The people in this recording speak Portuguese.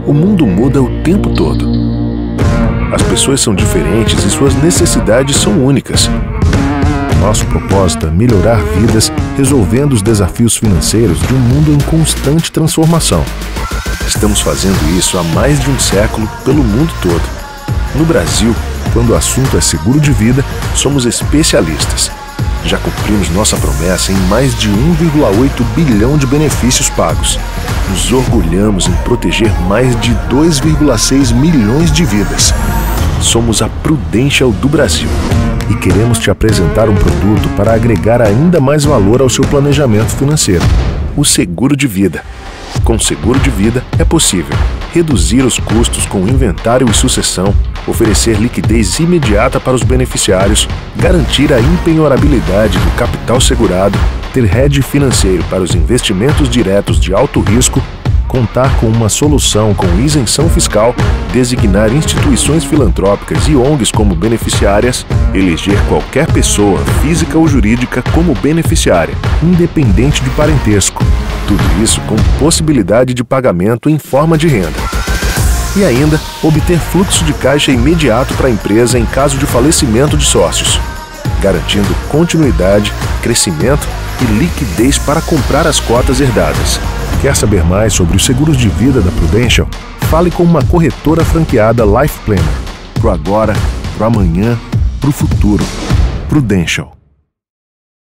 O mundo muda o tempo todo. As pessoas são diferentes e suas necessidades são únicas. Nosso propósito é melhorar vidas resolvendo os desafios financeiros de um mundo em constante transformação. Estamos fazendo isso há mais de um século pelo mundo todo. No Brasil, quando o assunto é seguro de vida, somos especialistas. Já cumprimos nossa promessa em mais de 1,8 bilhão de benefícios pagos. Nos orgulhamos em proteger mais de 2,6 milhões de vidas. Somos a Prudential do Brasil e queremos te apresentar um produto para agregar ainda mais valor ao seu planejamento financeiro: o seguro de vida. Com seguro de vida é possível reduzir os custos com inventário e sucessão, oferecer liquidez imediata para os beneficiários, garantir a impenhorabilidade do capital segurado, ter hedge financeiro para os investimentos diretos de alto risco, contar com uma solução com isenção fiscal, designar instituições filantrópicas e ONGs como beneficiárias, eleger qualquer pessoa, física ou jurídica, como beneficiária, independente de parentesco. Tudo isso com possibilidade de pagamento em forma de renda. E ainda, obter fluxo de caixa imediato para a empresa em caso de falecimento de sócios, garantindo continuidade, crescimento e liquidez para comprar as cotas herdadas. Quer saber mais sobre os seguros de vida da Prudential? Fale com uma corretora franqueada Life Planner. Pro agora, pro amanhã, pro futuro. Prudential.